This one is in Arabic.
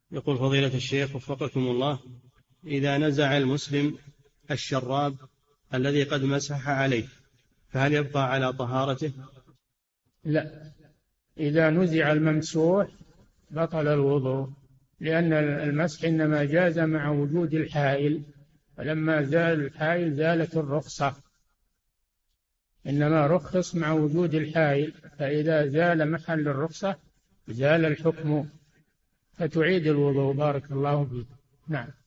يقول فضيلة الشيخ وفقكم الله: إذا نزع المسلم الشراب الذي قد مسح عليه فهل يبقى على طهارته؟ لا، إذا نزع الممسوح بطل الوضوء، لأن المسح إنما جاز مع وجود الحائل، فلما زال الحائل زالت الرخصة، إنما رخص مع وجود الحائل، فإذا زال محل الرخصة زال الحكم فتعيد الوضوء. بارك الله فيك. نعم.